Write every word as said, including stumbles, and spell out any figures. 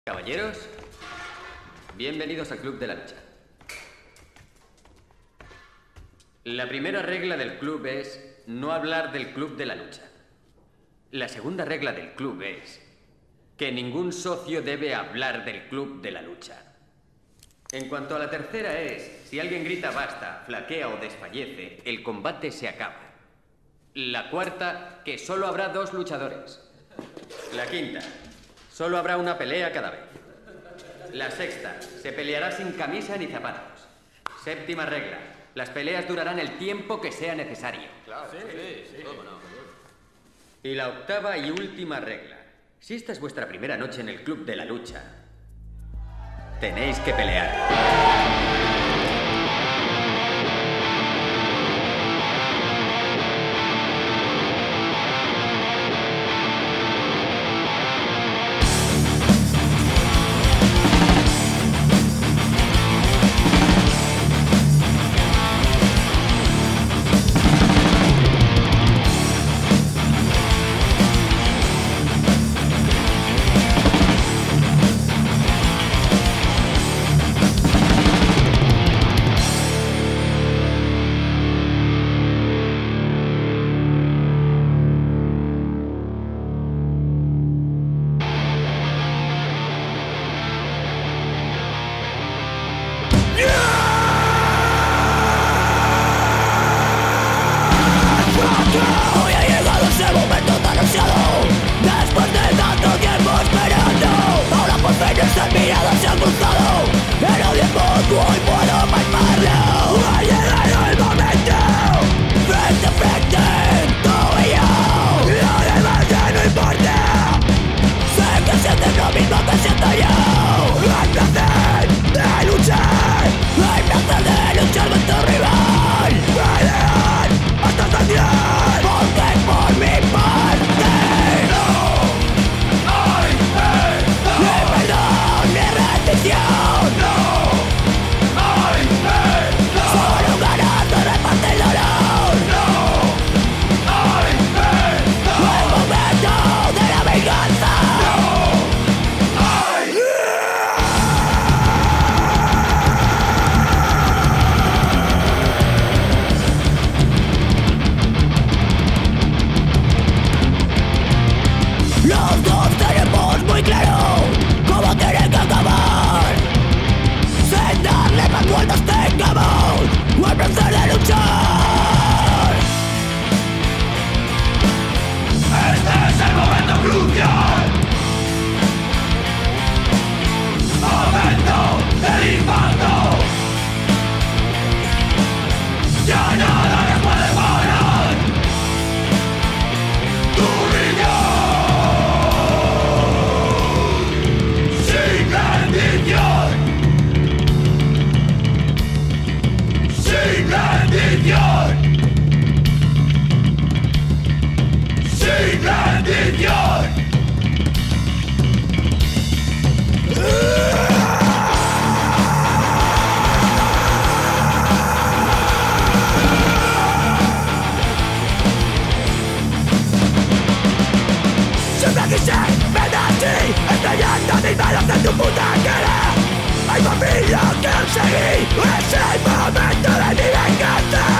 Caballeros, bienvenidos al Club de la Lucha. La primera regla del club es no hablar del Club de la Lucha. La segunda regla del club es que ningún socio debe hablar del Club de la Lucha. En cuanto a la tercera es, si alguien grita basta, flaquea o desfallece, el combate se acaba. La cuarta, que solo habrá dos luchadores. La quinta, solo habrá una pelea cada vez. La sexta, se peleará sin camisa ni zapatos. Séptima regla, las peleas durarán el tiempo que sea necesario. Claro, sí, sí, sí. ¿Cómo no? Y la octava y última regla, si esta es vuestra primera noche en el Club de la Lucha, tenéis que pelear. Hoy ha llegado ese momento tan ansiado. Después de tanto tiempo esperando, ahora por fin nuestras miradas se han cruzado. Pero de poco hoy puedo palparlo. Ha llegado el momento. Frente a frente, tú y yo. Lo demás ya no importa. Sé que sientes lo mismo que siento yo. El placer de luchar. El placer de luchar con tu rival. Pelear hasta saciar. Porque por mi parte no hay perdón. Ni perdón ni rendición. No hay perdón. Solo ganas de repartir el dolor. No hay perdón. El momento de la venganza. No hay. Los dos tenemos muy claro cómo tiene que acabar. Sin darle más vueltas tengamos el placer de luchar. Este es el momento crucial. Momento del impacto. Ya nada nos puede parar. Tú y yo. Sin rendición. Sin rendición. Sin rendición. Siempre quise ver a ti, estrellando mis manos en tu puta cara. Hay familia que seguir, es el momento de mi venganza.